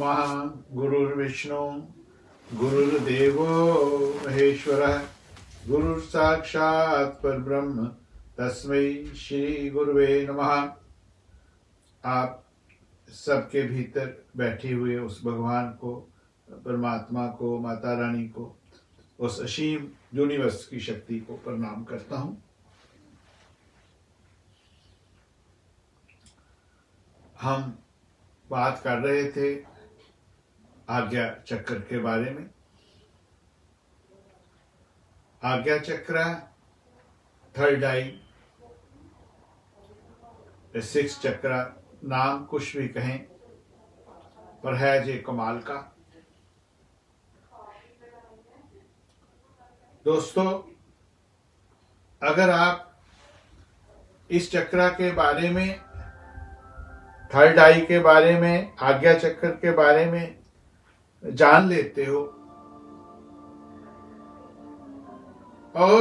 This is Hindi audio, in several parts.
नमः। गुरुर्विष्णु गुरुर्देवो महेश्वरः, गुरुः साक्षात् परब्रह्म तस्मै श्री गुरुवे नमः। आप सबके भीतर बैठे हुए उस भगवान को, परमात्मा को, माता रानी को, उस असीम यूनिवर्स की शक्ति को प्रणाम करता हूँ। हम बात कर रहे थे आज्ञा चक्र के बारे में। आज्ञा चक्र, थर्ड आई, सिक्स चक्र, नाम कुछ भी कहें, पर है जे कमाल का। दोस्तों, अगर आप इस चक्र के बारे में, थर्ड आई के बारे में, आज्ञा चक्र के बारे में जान लेते हो और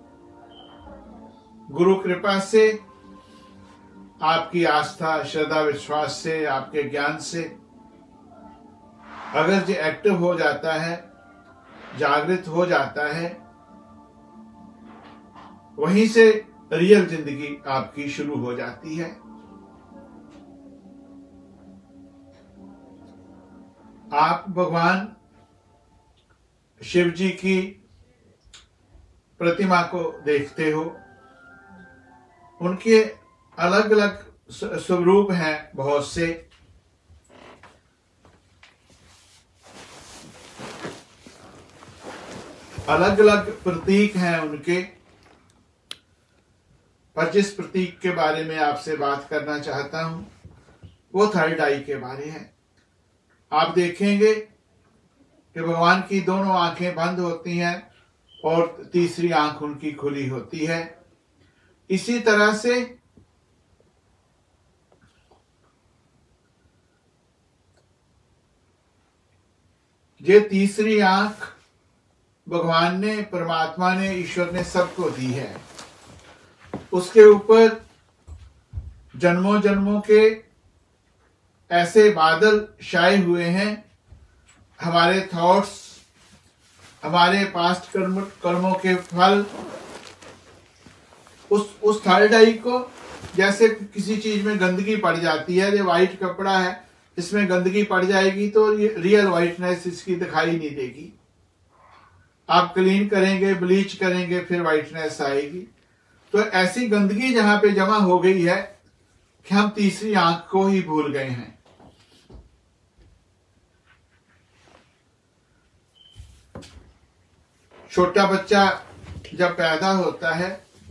गुरु कृपा से, आपकी आस्था, श्रद्धा, विश्वास से, आपके ज्ञान से अगर जो एक्टिव हो जाता है, जागृत हो जाता है, वहीं से रियल जिंदगी आपकी शुरू हो जाती है। आप भगवान शिव जी की प्रतिमा को देखते हो। उनके अलग अलग स्वरूप हैं, बहुत से। अलग अलग प्रतीक हैं उनके। पर जिस प्रतीक के बारे में आपसे बात करना चाहता हूं, वो थर्ड आई के बारे है। आप देखेंगे कि भगवान की दोनों आंखें बंद होती हैं और तीसरी आंख उनकी खुली होती है। इसी तरह से ये तीसरी आंख भगवान ने, परमात्मा ने, ईश्वर ने सबको दी है। उसके ऊपर जन्मों जन्मों के ऐसे बादल छाए हुए हैं। हमारे थॉट्स, हमारे पास्ट कर्मों के फल, उस थर्ड आई को, जैसे किसी चीज में गंदगी पड़ जाती है, ये वाइट कपड़ा है, इसमें गंदगी पड़ जाएगी तो रियल वाइटनेस इसकी दिखाई नहीं देगी। आप क्लीन करेंगे, ब्लीच करेंगे, फिर वाइटनेस आएगी। तो ऐसी गंदगी जहां पे जमा हो गई है कि हम तीसरी आंख को ही भूल गए हैं। छोटा बच्चा जब पैदा होता है,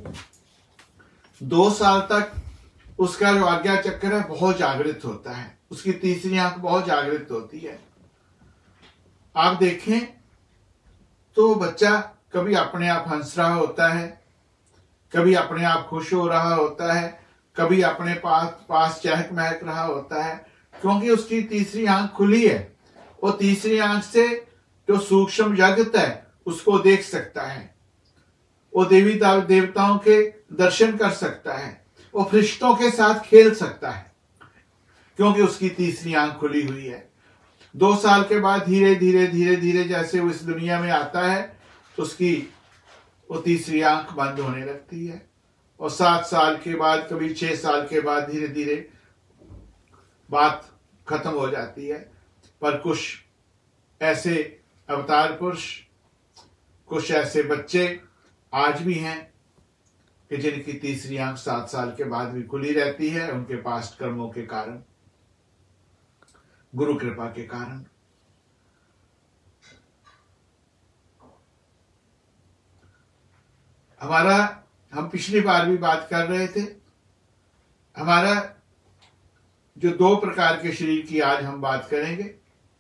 2 साल तक उसका जो आज्ञा चक्र है बहुत जागृत होता है। उसकी तीसरी आंख बहुत जागृत होती है। आप देखें तो बच्चा कभी अपने आप हंस रहा होता है, कभी अपने आप खुश हो रहा होता है, कभी अपने पास चहक महक रहा होता है, क्योंकि उसकी तीसरी आंख खुली है। वो तीसरी आंख से जो सूक्ष्म जगत है उसको देख सकता है। वो देवी देवताओं के दर्शन कर सकता है। वो फरिश्तों के साथ खेल सकता है, क्योंकि उसकी तीसरी आंख खुली हुई है। 2 साल के बाद धीरे धीरे धीरे धीरे जैसे वो इस दुनिया में आता है, उसकी वो तीसरी आंख बंद होने लगती है। और 7 साल के बाद, कभी 6 साल के बाद धीरे धीरे बात खत्म हो जाती है। पर कुछ ऐसे अवतार पुरुष, कुछ ऐसे बच्चे आज भी हैं कि जिनकी तीसरी आंख 7 साल के बाद भी खुली रहती है, उनके पास्ट कर्मों के कारण, गुरु कृपा के कारण। हम पिछली बार भी बात कर रहे थे, हमारा जो 2 प्रकार के शरीर की आज हम बात करेंगे।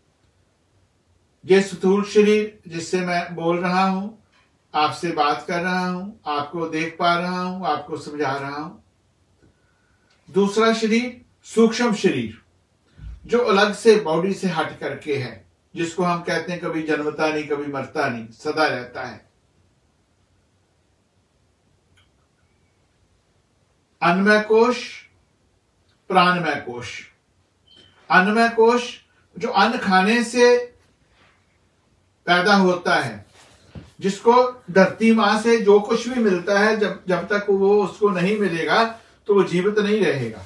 ये स्थूल शरीर जिससे मैं बोल रहा हूं, आपसे बात कर रहा हूं, आपको देख पा रहा हूं, आपको समझा रहा हूं। दूसरा शरीर सूक्ष्म शरीर, जो अलग से बॉडी से हट करके है, जिसको हम कहते हैं कभी जन्मता नहीं, कभी मरता नहीं, सदा रहता है। अन्नमय कोश, प्राणमय कोश। अन्नमय कोश जो अन्न खाने से पैदा होता है, जिसको धरती माँ से जो कुछ भी मिलता है, जब तक वो उसको नहीं मिलेगा तो वो जीवित नहीं रहेगा।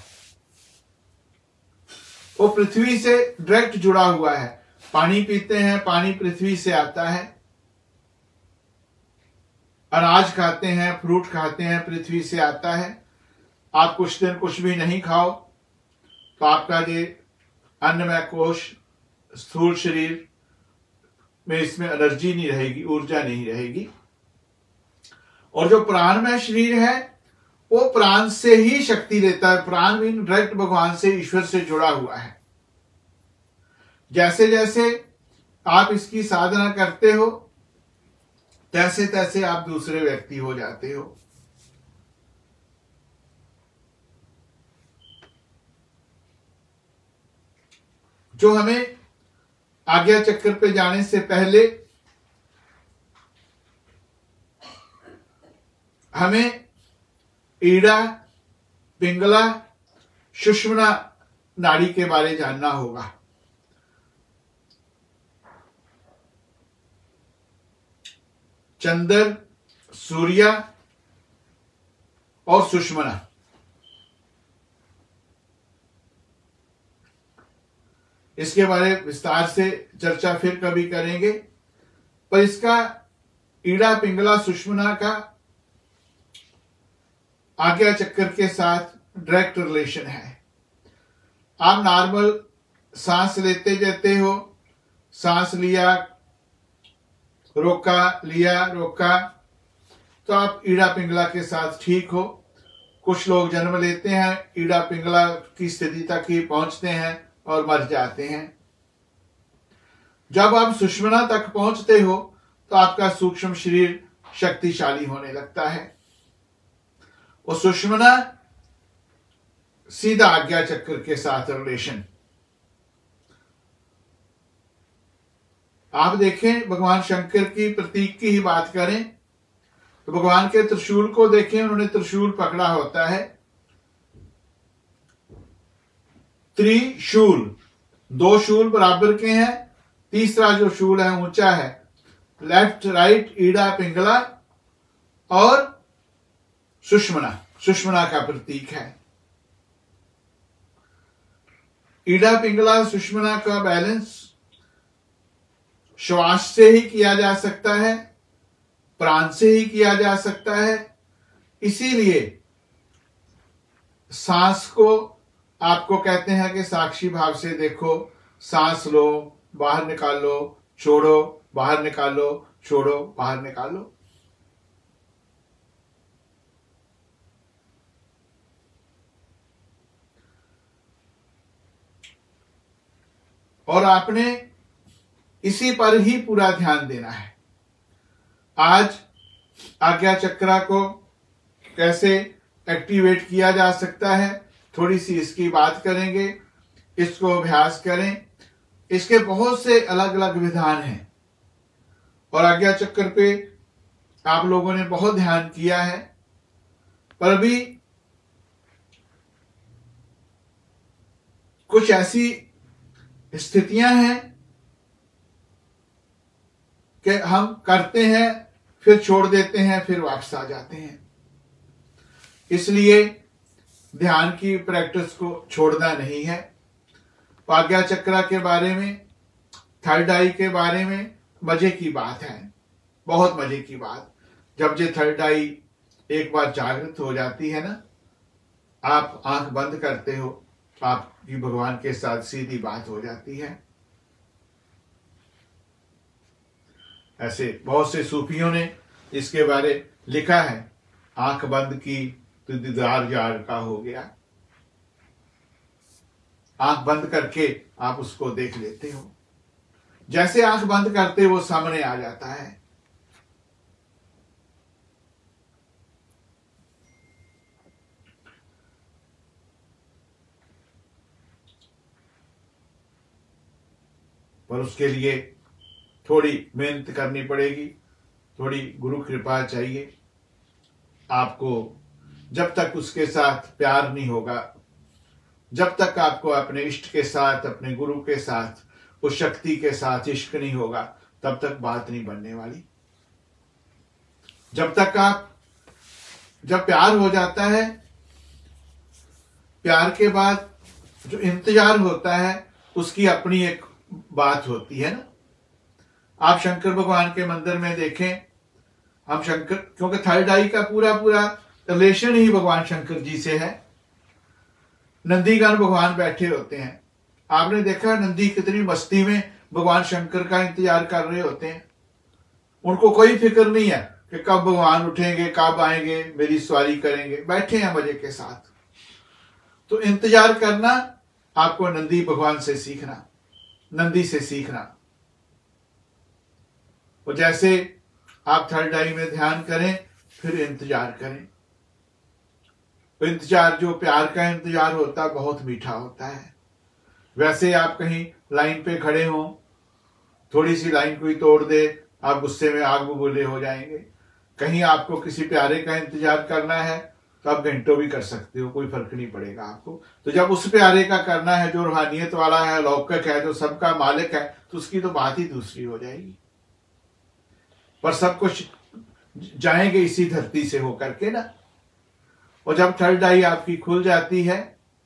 वो पृथ्वी से डायरेक्ट जुड़ा हुआ है। पानी पीते हैं, पानी पृथ्वी से आता है। अनाज खाते हैं, फ्रूट खाते हैं, पृथ्वी से आता है। आप कुछ दिन कुछ भी नहीं खाओ तो आपका ये अन्नमय कोश, स्थूल शरीर में इसमें एनर्जी नहीं रहेगी, ऊर्जा नहीं रहेगी। और जो प्राणमय शरीर है वो प्राण से ही शक्ति लेता है। प्राण भी डायरेक्ट भगवान से, ईश्वर से जुड़ा हुआ है। जैसे जैसे आप इसकी साधना करते हो तैसे तैसे आप दूसरे व्यक्ति हो जाते हो। जो हमें आज्ञा चक्र पे जाने से पहले हमें ईड़ा, पिंगला, सुषुम्ना नाड़ी के बारे जानना होगा। चंद्र, सूर्य और सुषुम्ना, इसके बारे में विस्तार से चर्चा फिर कभी करेंगे। पर इसका ईड़ा, पिंगला, सुषुम्ना का आज्ञा चक्र के साथ डायरेक्ट रिलेशन है। आप नॉर्मल सांस लेते जाते हो, सांस लिया, रोका, लिया, रोका, तो आप ईड़ा पिंगला के साथ ठीक हो। कुछ लोग जन्म लेते हैं, ईड़ा पिंगला की स्थिति तक ही पहुंचते हैं और मर जाते हैं। जब आप सुषुम्ना तक पहुंचते हो तो आपका सूक्ष्म शरीर शक्तिशाली होने लगता है। और सुषुम्ना सीधा आज्ञा चक्र के साथ रिलेशन। आप देखें, भगवान शंकर की प्रतीक की ही बात करें तो भगवान के त्रिशूल को देखें, उन्होंने त्रिशूल पकड़ा होता है। त्रिशूल, दो शूल बराबर के हैं, तीसरा जो शूल है ऊंचा है। लेफ्ट राइट ईड़ा पिंगला और सुषुम्ना, सुषुम्ना का प्रतीक है। ईड़ा पिंगला सुषुम्ना का बैलेंस श्वास से ही किया जा सकता है, प्राण से ही किया जा सकता है। इसीलिए सांस को आपको कहते हैं कि साक्षी भाव से देखो, सांस लो, बाहर निकालो, छोड़ो, बाहर निकालो, छोड़ो, बाहर निकालो। और आपने इसी पर ही पूरा ध्यान देना है। आज आज्ञा चक्र को कैसे एक्टिवेट किया जा सकता है, थोड़ी सी इसकी बात करेंगे। इसको अभ्यास करें। इसके बहुत से अलग अलग विधान हैं और आज्ञा चक्र पे आप लोगों ने बहुत ध्यान किया है, पर अभी कुछ ऐसी स्थितियां हैं कि हम करते हैं, फिर छोड़ देते हैं, फिर वापस आ जाते हैं। इसलिए ध्यान की प्रैक्टिस को छोड़ना नहीं है। आज्ञा चक्र के बारे में, थर्ड आई के बारे में मजे की बात है, बहुत मजे की बात। जब ये थर्ड आई एक बार जागृत हो जाती है ना, आप आंख बंद करते हो, आपकी भगवान के साथ सीधी बात हो जाती है। ऐसे बहुत से सूफियों ने इसके बारे लिखा है, आंख बंद की तो दीदार यार का हो गया। आंख बंद करके आप उसको देख लेते हो, जैसे आंख बंद करते वो सामने आ जाता है। पर उसके लिए थोड़ी मेहनत करनी पड़ेगी, थोड़ी गुरु कृपा चाहिए। आपको जब तक उसके साथ प्यार नहीं होगा, जब तक आपको अपने इष्ट के साथ, अपने गुरु के साथ उस शक्ति के साथ इश्क नहीं होगा, तब तक बात नहीं बनने वाली। जब प्यार हो जाता है, प्यार के बाद जो इंतजार होता है उसकी अपनी एक बात होती है ना। आप शंकर भगवान के मंदिर में देखें, हम शंकर, क्योंकि थर्ड आई का पूरा पूरा रिलेशन ही भगवान शंकर जी से है। नंदीगण भगवान बैठे होते हैं, आपने देखा नंदी कितनी मस्ती में भगवान शंकर का इंतजार कर रहे होते हैं। उनको कोई फिक्र नहीं है कि कब भगवान उठेंगे, कब आएंगे, मेरी सवारी करेंगे, बैठे हैं मजे के साथ। तो इंतजार करना आपको नंदी भगवान से सीखना, नंदी से सीखना। और जैसे आप थर्ड आई में ध्यान करें, फिर इंतजार करें। इंतजार, जो प्यार का इंतजार होता है, बहुत मीठा होता है। वैसे आप कहीं लाइन पे खड़े हो, थोड़ी सी लाइन कोई तोड़ दे, आप गुस्से में आग बबूले हो जाएंगे। कहीं आपको किसी प्यारे का इंतजार करना है तो आप घंटों भी कर सकते हो, कोई फर्क नहीं पड़ेगा आपको। तो जब उस प्यारे का करना है जो रूहानियत वाला है, लौकिक है, जो सबका मालिक है, तो उसकी तो बात ही दूसरी हो जाएगी। पर सब कुछ जाएंगे इसी धरती से होकर के ना। और जब थर्ड आई आपकी खुल जाती है,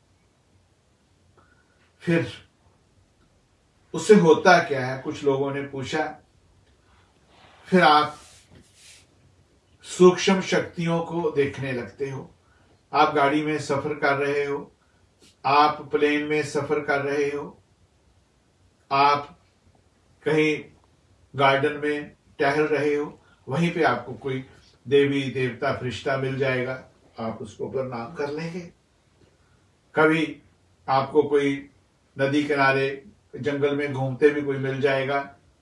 फिर उससे होता क्या है, कुछ लोगों ने पूछा, फिर आप सूक्ष्म शक्तियों को देखने लगते हो। आप गाड़ी में सफर कर रहे हो, आप प्लेन में सफर कर रहे हो, आप कहीं गार्डन में टहल रहे हो, वहीं पे आपको कोई देवी देवता फरिश्ता मिल जाएगा, आप उसको प्रणाम कर लेंगे। कभी आपको कोई नदी किनारे जंगल में घूमते भी कोई मिल जाएगा,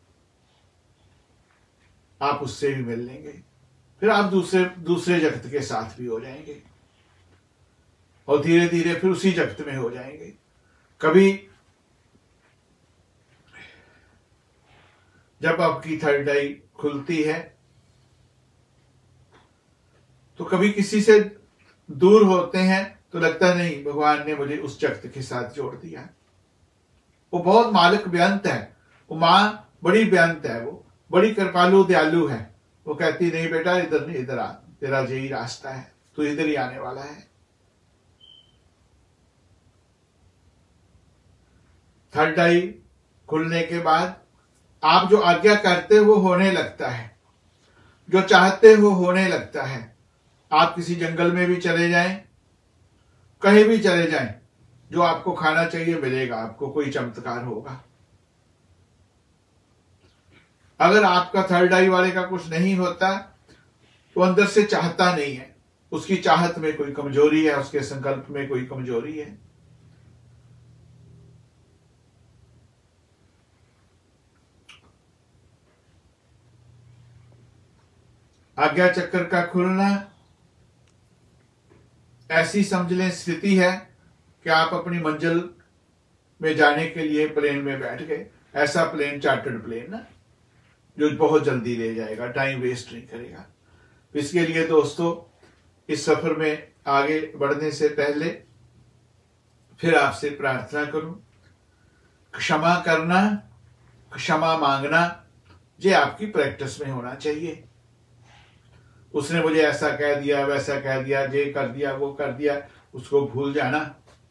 आप उससे भी मिल लेंगे। फिर आप दूसरे जगत के साथ भी हो जाएंगे और धीरे धीरे फिर उसी जगत में हो जाएंगे। कभी जब आपकी थर्ड आई खुलती है तो कभी किसी से दूर होते हैं तो लगता नहीं भगवान ने मुझे उस जगत के साथ जोड़ दिया। वो बहुत मालिक बेअंत है, वो मां बड़ी बेअंत है, वो बड़ी कृपालु दयालु है। वो कहती नहीं बेटा इधर नहीं, इधर आ, तेरा यही रास्ता है, तू इधर ही आने वाला है। थर्ड आई खुलने के बाद आप जो आज्ञा करते हो वो होने लगता है, जो चाहते हो होने लगता है। आप किसी जंगल में भी चले जाएं, कहीं भी चले जाएं, जो आपको खाना चाहिए मिलेगा, आपको कोई चमत्कार होगा। अगर आपका थर्ड आई वाले का कुछ नहीं होता तो अंदर से चाहता नहीं है, उसकी चाहत में कोई कमजोरी है, उसके संकल्प में कोई कमजोरी है। आज्ञा चक्र का खुलना ऐसी समझ लें स्थिति है कि आप अपनी मंजिल में जाने के लिए प्लेन में बैठ गए। ऐसा प्लेन, चार्टर्ड प्लेन ना, जो बहुत जल्दी ले जाएगा, टाइम वेस्ट नहीं करेगा। इसके लिए दोस्तों, इस सफर में आगे बढ़ने से पहले फिर आपसे प्रार्थना करूं, क्षमा करना, क्षमा मांगना, ये आपकी प्रैक्टिस में होना चाहिए। उसने मुझे ऐसा कह दिया, वैसा कह दिया, ये कर दिया, वो कर दिया, उसको भूल जाना।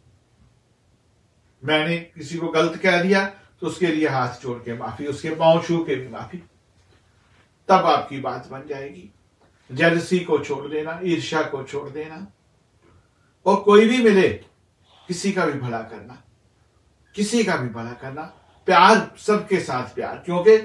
मैंने किसी को गलत कह दिया तो उसके लिए हाथ जोड़ के माफी, उसके पांव छू के भी माफी, तब आपकी बात बन जाएगी। जेलसी को छोड़ देना, ईर्ष्या को छोड़ देना, और कोई भी मिले किसी का भी भला करना, किसी का भी भला करना, प्यार, सबके साथ प्यार। क्योंकि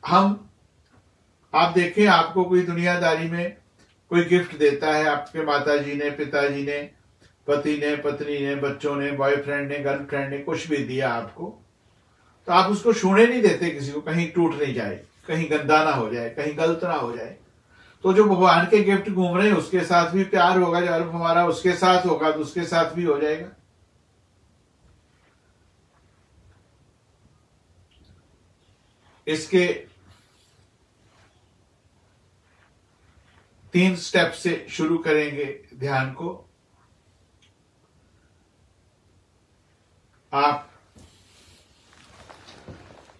आप देखें, आपको कोई दुनियादारी में कोई गिफ्ट देता है, आपके माताजी ने, पिताजी ने, पति ने, पत्नी ने, बच्चों ने, बॉयफ्रेंड ने, गर्लफ्रेंड ने कुछ भी दिया आपको, तो आप उसको छूने नहीं देते किसी को, कहीं टूट नहीं जाए, कहीं गंदा ना हो जाए, कहीं गलत ना हो जाए। तो जो भगवान के गिफ्ट घूम रहे हैं उसके साथ भी प्यार होगा, जब हमारा उसके साथ होगा तो उसके साथ भी हो जाएगा। इसके 3 स्टेप से शुरू करेंगे ध्यान को। आप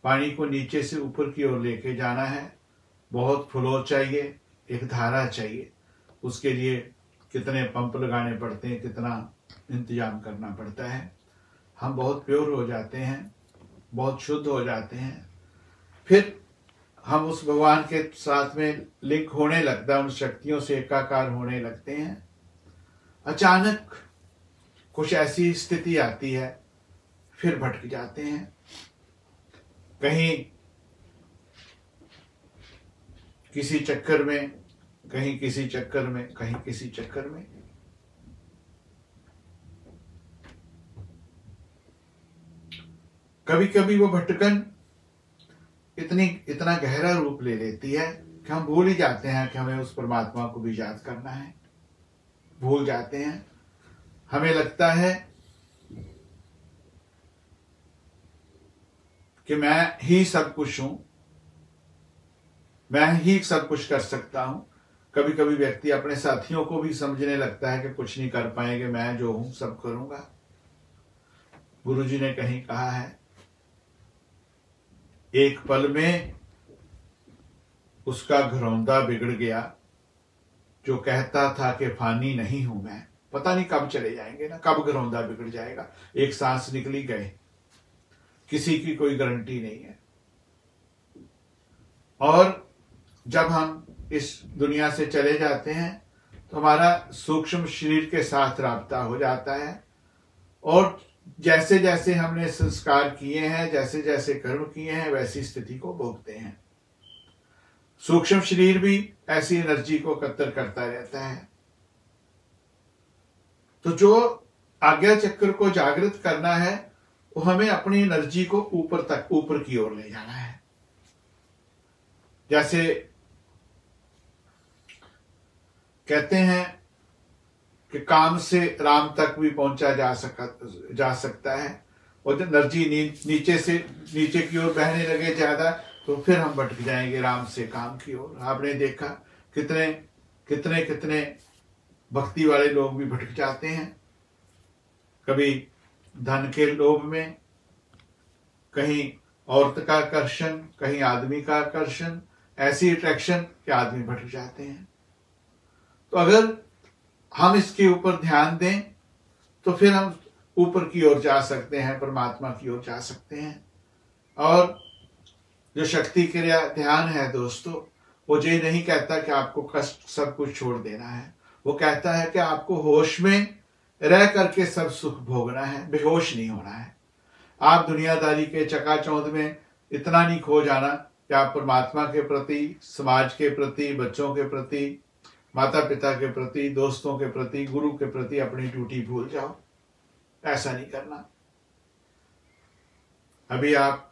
पानी को नीचे से ऊपर की ओर लेके जाना है, बहुत फ्लो चाहिए, एक धारा चाहिए। उसके लिए कितने पंप लगाने पड़ते हैं, कितना इंतजाम करना पड़ता है। हम बहुत प्योर हो जाते हैं, बहुत शुद्ध हो जाते हैं, फिर हम उस भगवान के साथ में लिंक होने लगता है, उन शक्तियों से एकाकार होने लगते हैं। अचानक कुछ ऐसी स्थिति आती है, फिर भटक जाते हैं, कहीं किसी चक्कर में, कहीं किसी चक्कर में, कहीं किसी चक्कर में। कभी कभी वो भटकन इतना गहरा रूप ले लेती है कि हम भूल ही जाते हैं कि हमें उस परमात्मा को भी याद करना है। भूल जाते हैं, हमें लगता है कि मैं ही सब कुछ हूं, मैं ही सब कुछ कर सकता हूं। कभी कभी व्यक्ति अपने साथियों को भी समझने लगता है कि कुछ नहीं कर पाएंगे, मैं जो हूं सब करूंगा। गुरुजी ने कहीं कहा है, एक पल में उसका घरौंदा बिगड़ गया, जो कहता था कि फानी नहीं हूं मैं। पता नहीं कब चले जाएंगे ना, कब घरौंदा बिगड़ जाएगा। एक सांस निकली गए, किसी की कोई गारंटी नहीं है। और जब हम इस दुनिया से चले जाते हैं तो हमारा सूक्ष्म शरीर के साथ राब्ता हो जाता है, और जैसे जैसे हमने संस्कार किए हैं, जैसे जैसे कर्म किए हैं, वैसी स्थिति को भोगते हैं। सूक्ष्म शरीर भी ऐसी एनर्जी को एकत्र करता रहता है। तो जो आज्ञा चक्र को जागृत करना है, वो हमें अपनी एनर्जी को ऊपर की ओर ले जाना है। जैसे कहते हैं कि काम से राम तक भी पहुंचा जा सकता है, और जब एनर्जी नीचे की ओर बहने लगे ज्यादा, तो फिर हम भटक जाएंगे राम से काम की ओर। आपने देखा कितने कितने कितने भक्ति वाले लोग भी भटक जाते हैं, कभी धन के लोभ में, कहीं औरत का आकर्षण, कहीं आदमी का आकर्षण, ऐसी अट्रैक्शन कि आदमी भटक जाते हैं। तो अगर हम इसके ऊपर ध्यान दें तो फिर हम ऊपर की ओर जा सकते हैं, परमात्मा की ओर जा सकते हैं। और जो शक्ति क्रिया ध्यान है दोस्तों, वो ये नहीं कहता कि आपको कष्ट सब कुछ छोड़ देना है। वो कहता है कि आपको होश में रह करके सब सुख भोगना है, बेहोश नहीं होना है। आप दुनियादारी के चकाचौंध में इतना नहीं खो जाना कि आप परमात्मा के प्रति, समाज के प्रति, बच्चों के प्रति, माता पिता के प्रति, दोस्तों के प्रति, गुरु के प्रति अपनी ड्यूटी भूल जाओ। ऐसा नहीं करना। अभी आप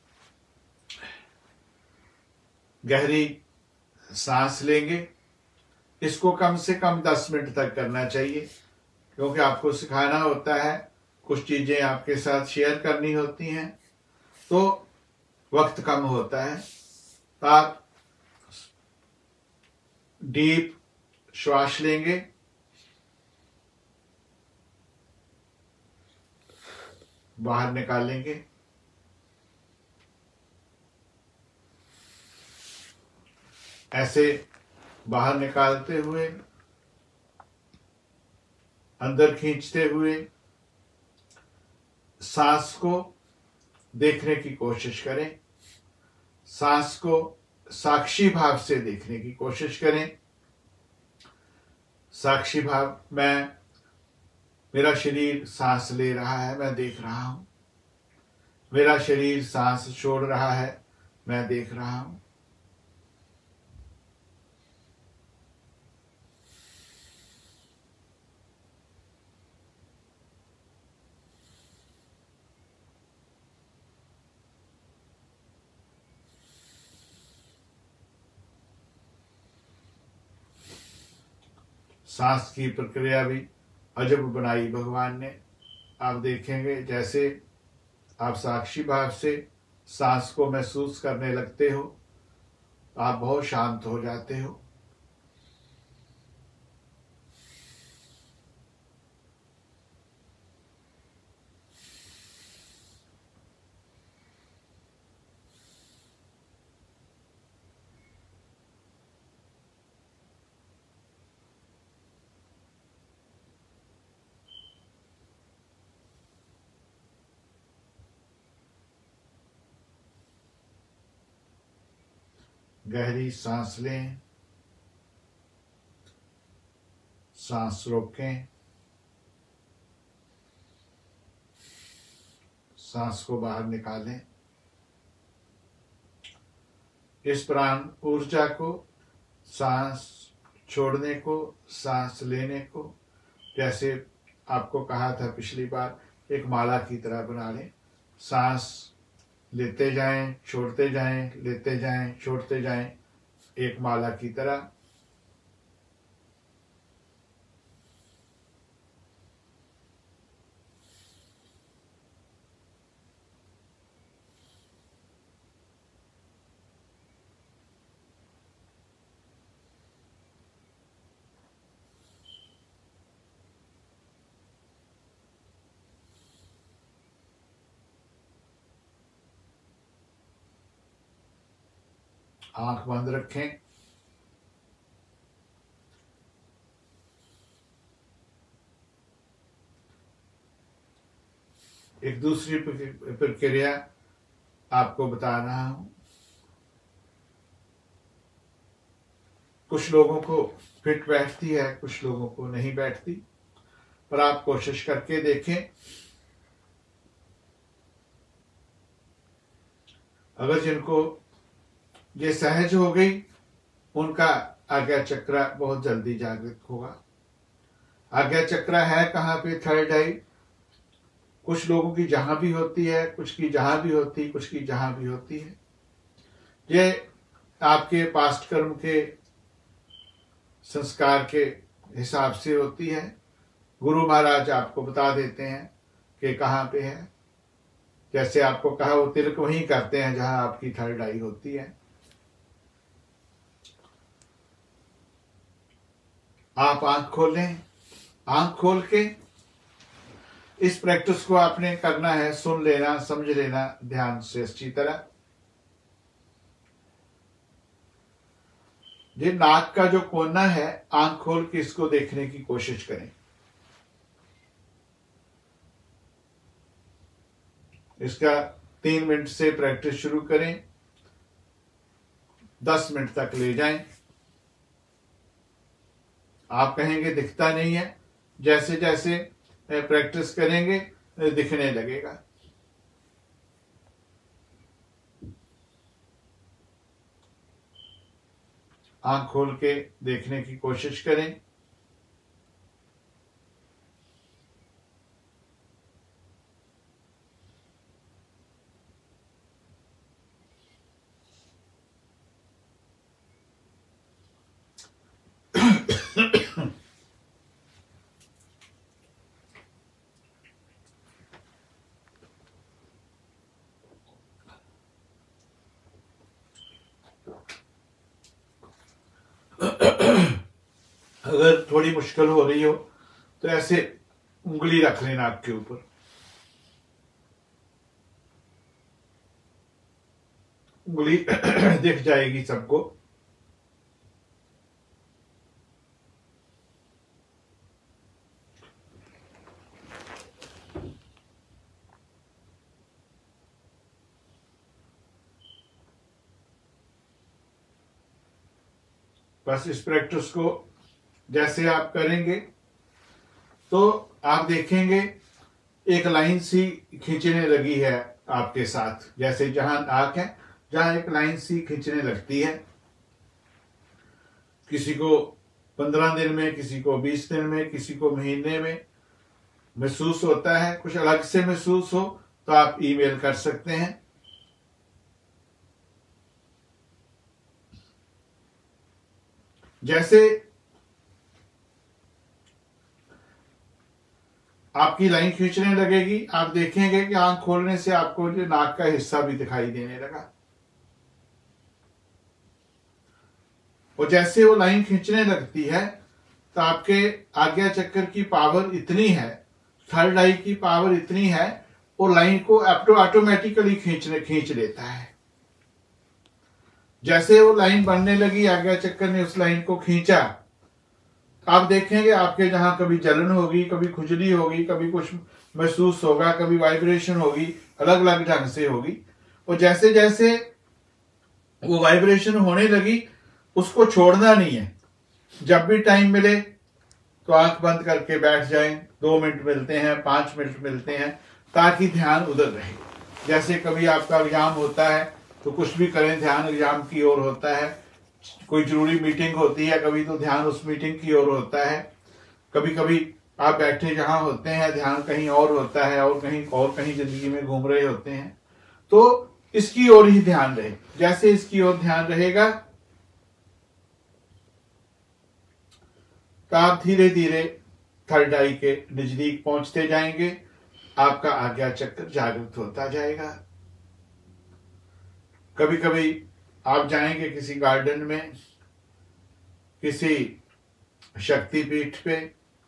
गहरी सांस लेंगे, इसको कम से कम 10 मिनट तक करना चाहिए, क्योंकि आपको सिखाना होता है, कुछ चीजें आपके साथ शेयर करनी होती हैं, तो वक्त कम होता है। तो आप डीप श्वास लेंगे, बाहर निकालेंगे, ऐसे बाहर निकालते हुए, अंदर खींचते हुए सांस को देखने की कोशिश करें। सांस को साक्षी भाव से देखने की कोशिश करें। साक्षी भाव, मेरा शरीर सांस ले रहा है, मैं देख रहा हूं। मेरा शरीर सांस छोड़ रहा है, मैं देख रहा हूं। सांस की प्रक्रिया भी अजब बनाई भगवान ने। आप देखेंगे जैसे आप साक्षी भाव से सांस को महसूस करने लगते हो, आप बहुत शांत हो जाते हो। गहरी सांस लें, सांस रोकें, सांस को बाहर निकालें। इस प्राण ऊर्जा को, सांस छोड़ने को, सांस लेने को, जैसे आपको कहा था पिछली बार, एक माला की तरह बना लें। सांस लेते जाएं, छोड़ते जाएं, लेते जाएं, छोड़ते जाएं, एक माला की तरह। आंख बंद रखें। एक दूसरी प्रक्रिया आपको बता रहा हूं। कुछ लोगों को फिट बैठती है, कुछ लोगों को नहीं बैठती, पर आप कोशिश करके देखें। अगर जिनको ये सहज हो गई, उनका आज्ञा चक्र बहुत जल्दी जागृत होगा। आज्ञा चक्र है कहाँ पे? Third eye. कुछ लोगों की जहां भी होती है, कुछ की जहां भी होती, कुछ की जहां भी होती है। ये आपके पास्ट कर्म के संस्कार के हिसाब से होती है। गुरु महाराज आपको बता देते हैं कि कहाँ पे है। जैसे आपको कहा, वो तिलक वहीं करते हैं जहां आपकी थर्ड आई होती है। आप आंख खोलें। आंख खोल के इस प्रैक्टिस को आपने करना है, सुन लेना, समझ लेना ध्यान से अच्छी तरह। ये नाक का जो कोना है, आंख खोल के इसको देखने की कोशिश करें। इसका 3 मिनट से प्रैक्टिस शुरू करें, 10 मिनट तक ले जाएं। आप कहेंगे दिखता नहीं है, जैसे जैसे प्रैक्टिस करेंगे दिखने लगेगा। आंख खोल के देखने की कोशिश करें। अगर थोड़ी मुश्किल हो रही हो तो ऐसे उंगली रख लेना आपके ऊपर। उंगली दिख जाएगी सबको। बस इस प्रैक्टिस को जैसे आप करेंगे तो आप देखेंगे एक लाइन सी खींचने लगी है आपके साथ। जैसे जहां आंख है, जहां एक लाइन सी खींचने लगती है। किसी को 15 दिन में, किसी को 20 दिन में, किसी को महीने में महसूस होता है। कुछ अलग से महसूस हो तो आप ईमेल कर सकते हैं। जैसे आपकी लाइन खींचने लगेगी, आप देखेंगे कि आंख खोलने से आपको जो नाक का हिस्सा भी दिखाई देने लगा। और जैसे वो लाइन खींचने लगती है तो आपके आज्ञा चक्र की पावर इतनी है, थर्ड आई की पावर इतनी है, वो लाइन को ऑटोमेटिकली खींच लेता है। जैसे वो लाइन बनने लगी, आज्ञा चक्र ने उस लाइन को खींचा, आप देखेंगे आपके जहां कभी जलन होगी, कभी खुजली होगी, कभी कुछ महसूस होगा, कभी वाइब्रेशन होगी, अलग अलग ढंग से होगी। और जैसे जैसे वो वाइब्रेशन होने लगी, उसको छोड़ना नहीं है। जब भी टाइम मिले तो आंख बंद करके बैठ जाएं, 2 मिनट मिलते हैं, 5 मिनट मिलते हैं, ताकि ध्यान उधर रहे। जैसे कभी आपका एग्जाम होता है तो कुछ भी करें, ध्यान एग्जाम की ओर होता है। कोई जरूरी मीटिंग होती है कभी, तो ध्यान उस मीटिंग की ओर होता है। कभी कभी आप बैठे जहां होते हैं, ध्यान कहीं और होता है, और कहीं जिंदगी में घूम रहे होते हैं, तो इसकी ओर ही ध्यान रहे। जैसे इसकी ओर ध्यान रहेगा तो आप धीरे धीरे थर्ड आई के नजदीक पहुंचते जाएंगे। आपका आज्ञा चक्र जागृत होता जाएगा। कभी कभी आप जाएंगे किसी गार्डन में, किसी शक्तिपीठ पे,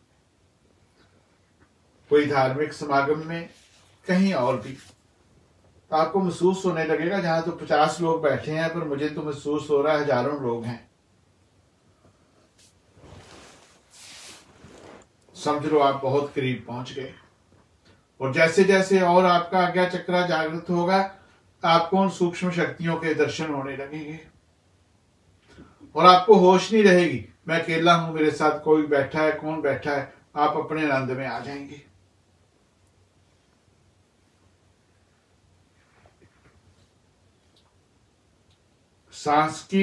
कोई धार्मिक समागम में, कहीं और भी, तो आपको महसूस होने लगेगा जहां तो 50 लोग बैठे हैं, पर मुझे तो महसूस हो रहा है हजारों लोग हैं। समझ लो आप बहुत करीब पहुंच गए। और जैसे जैसे और आपका आज्ञा चक्र जागृत होगा, आपको उन सूक्ष्म शक्तियों के दर्शन होने लगेंगे और आपको होश नहीं रहेगी, मैं अकेला हूं, मेरे साथ कोई बैठा है, कौन बैठा है। आप अपने आनंद में आ जाएंगे। सांस की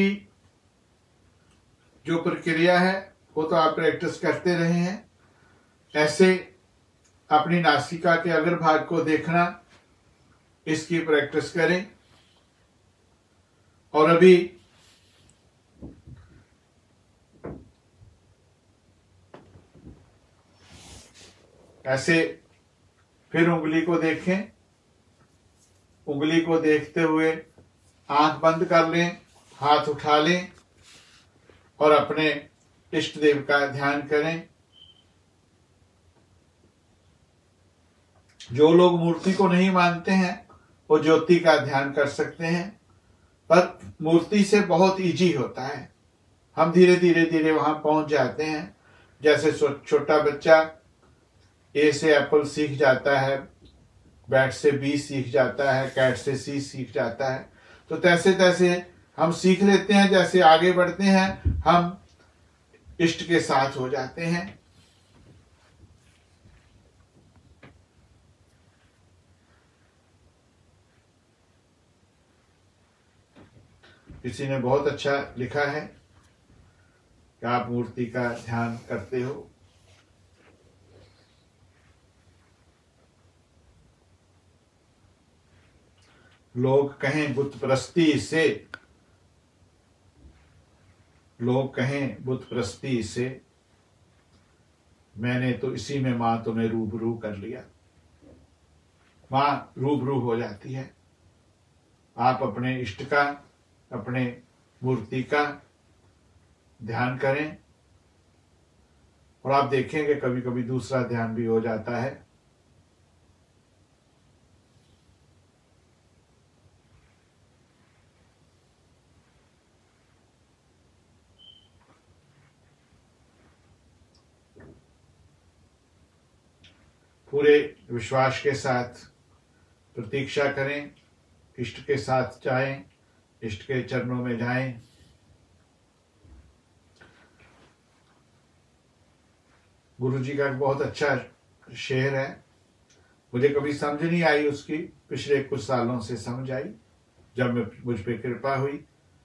जो प्रक्रिया है वो तो आप प्रैक्टिस करते रहे हैं। ऐसे अपनी नासिका के अग्रभाग को देखना, इसकी प्रैक्टिस करें। और अभी ऐसे फिर उंगली को देखें। उंगली को देखते हुए आंख बंद कर लें, हाथ उठा लें और अपने इष्ट देव का ध्यान करें। जो लोग मूर्ति को नहीं मानते हैं वो ज्योति का ध्यान कर सकते हैं, पर मूर्ति से बहुत इजी होता है। हम धीरे धीरे धीरे वहां पहुंच जाते हैं। जैसे छोटा बच्चा ए से एप्पल सीख जाता है, बैट से बी सीख जाता है, कैट से सी सीख जाता है, तो तैसे तैसे हम सीख लेते हैं। जैसे आगे बढ़ते हैं हम इष्ट के साथ हो जाते हैं। किसी ने बहुत अच्छा लिखा है कि आप मूर्ति का ध्यान करते हो। लोग कहें बुत परस्ती से, लोग कहें बुत परस्ती से, मैंने तो इसी में मां तुम्हें रूबरू कर लिया। मां रूबरू हो जाती है। आप अपने इष्ट का, अपने मूर्ति का ध्यान करें और आप देखेंगे कभी कभी दूसरा ध्यान भी हो जाता है। पूरे विश्वास के साथ प्रतीक्षा करें, इष्ट के साथ जाएं, इष्ट के चरणों में जाएं। गुरु जी का एक बहुत अच्छा शेर है, मुझे कभी समझ नहीं आई उसकी, पिछले कुछ सालों से समझ आई जब मुझ पे कृपा हुई।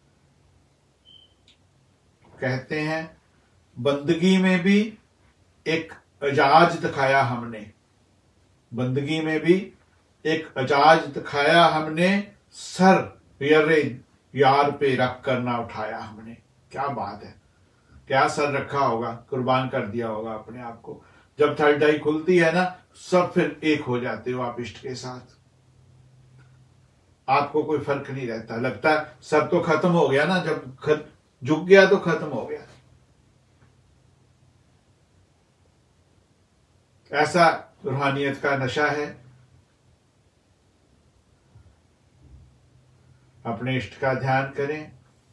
कहते हैं, बंदगी में भी एक एजाज दिखाया हमने, बंदगी में भी एक एजाज दिखाया हमने, सर यरे यार पे रख कर ना उठाया हमने। क्या बात है, क्या सर रखा होगा, कुर्बान कर दिया होगा अपने आप को। जब थर्ड आई खुलती है ना, सब फिर एक हो जाते हो आप इष्ट के साथ। आपको कोई फर्क नहीं रहता, लगता सब तो खत्म हो गया ना, जब झुक गया तो खत्म हो गया। ऐसा रूहानियत का नशा है। अपने इष्ट का ध्यान करें,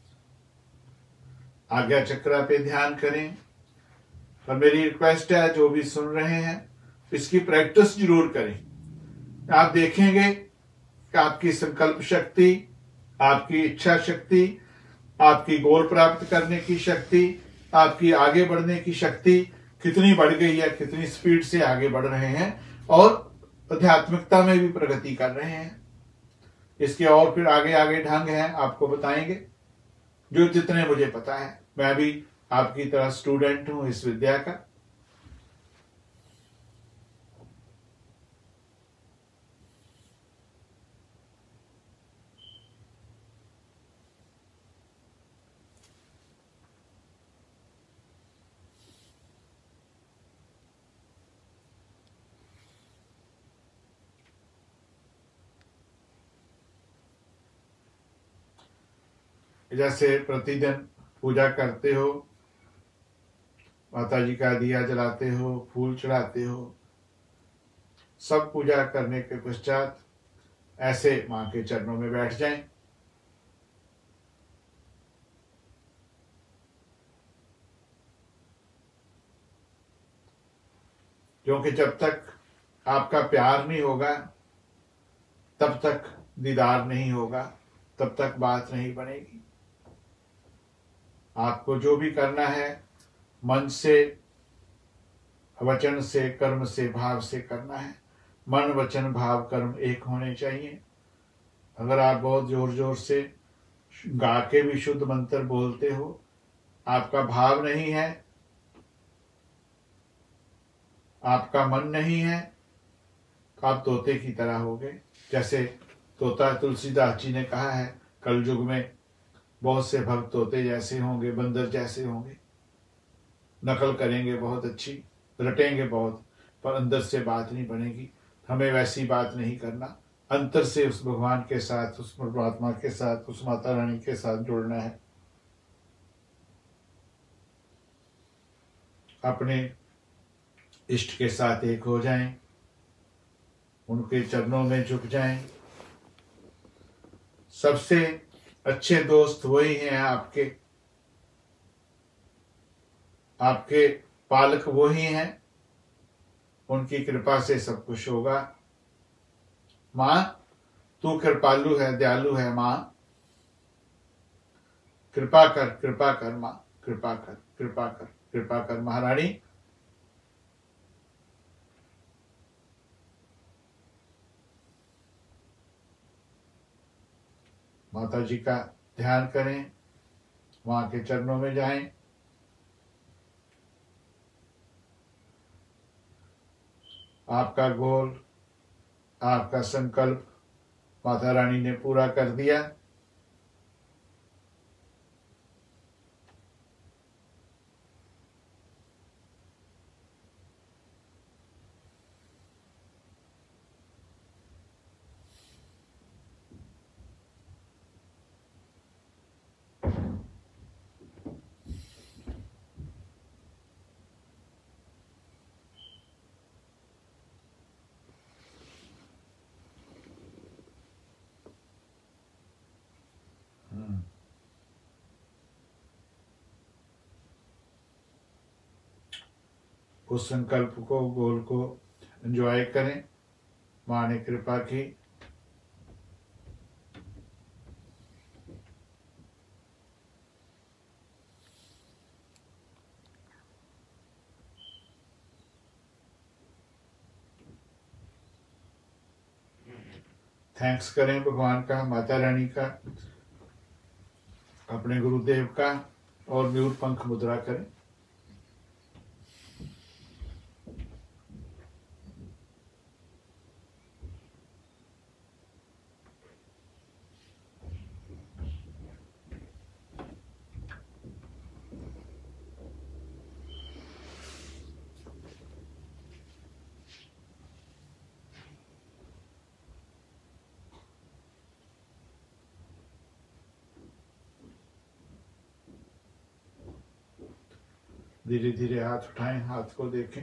आज्ञा चक्र पे ध्यान करें। और मेरी रिक्वेस्ट है, जो भी सुन रहे हैं इसकी प्रैक्टिस जरूर करें। आप देखेंगे कि आपकी संकल्प शक्ति आपकी इच्छा शक्ति, आपकी गोल प्राप्त करने की शक्ति, आपकी आगे बढ़ने की शक्ति कितनी बढ़ गई है, कितनी स्पीड से आगे बढ़ रहे हैं और आध्यात्मिकता में भी प्रगति कर रहे हैं। इसके और फिर आगे आगे ढंग हैं, आपको बताएंगे जो जितने मुझे पता है। मैं भी आपकी तरह स्टूडेंट हूं इस विद्या का। जैसे प्रतिदिन पूजा करते हो, माता जी का दिया जलाते हो, फूल चढ़ाते हो, सब पूजा करने के पश्चात ऐसे मां के चरणों में बैठ जाएं। क्योंकि जब तक आपका प्यार नहीं होगा तब तक दीदार नहीं होगा, तब तक बात नहीं बनेगी। आपको जो भी करना है मन से, वचन से, कर्म से, भाव से करना है। मन वचन भाव कर्म एक होने चाहिए। अगर आप बहुत जोर जोर से गा के भी शुद्ध मंत्र बोलते हो, आपका भाव नहीं है, आपका मन नहीं है, तो आप तोते की तरह हो गए। जैसे तोता तुलसीदास जी ने कहा है, कलयुग में बहुत से भक्त तोते जैसे होंगे, बंदर जैसे होंगे, नकल करेंगे बहुत अच्छी, रटेंगे बहुत, पर अंदर से बात नहीं बनेगी। हमें वैसी बात नहीं करना, अंतर से उस भगवान के साथ, उस परमात्मा के साथ, उस माता रानी के साथ जुड़ना है। अपने इष्ट के साथ एक हो जाएं, उनके चरणों में झुक जाएं। सबसे अच्छे दोस्त वही हैं आपके, आपके पालक वही हैं, उनकी कृपा से सब कुछ होगा। मां तू कृपालु है, दयालु है मां, कृपा कर, कृपा कर मां, कृपा कर, कृपा कर, कृपा कर महारानी। माता जी का ध्यान करें, वहां के चरणों में जाएं। आपका गोल, आपका संकल्प माता रानी ने पूरा कर दिया। उस संकल्प को, गोल को एंजॉय करें। मां ने कृपा की। थैंक्स करें भगवान का, माता रानी का, अपने गुरुदेव का, और मयूर पंख मुद्रा करें। धीरे धीरे हाथ उठाएं, हाथ को देखें।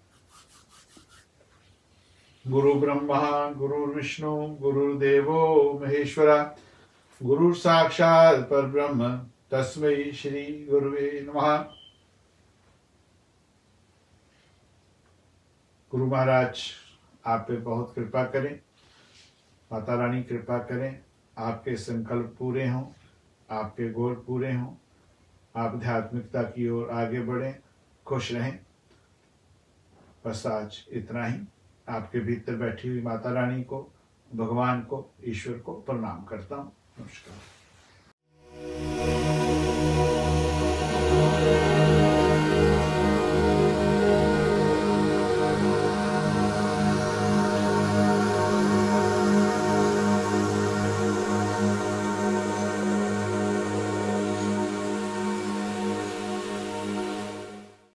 गुरु ब्रह्मा गुरु विष्णु गुरुदेवो महेश्वरा, गुरु साक्षात परब्रह्म तस्मै श्री गुरुवे नमः। गुरु महाराज आप पे बहुत कृपा करें, माता रानी कृपा करें, आपके संकल्प पूरे हों, आपके गोल पूरे हों, आप आध्यात्मिकता की ओर आगे बढ़ें, खुश रहें। बस आज इतना ही। आपके भीतर बैठी हुई माता रानी को, भगवान को, ईश्वर को प्रणाम करता हूँ। नमस्कार।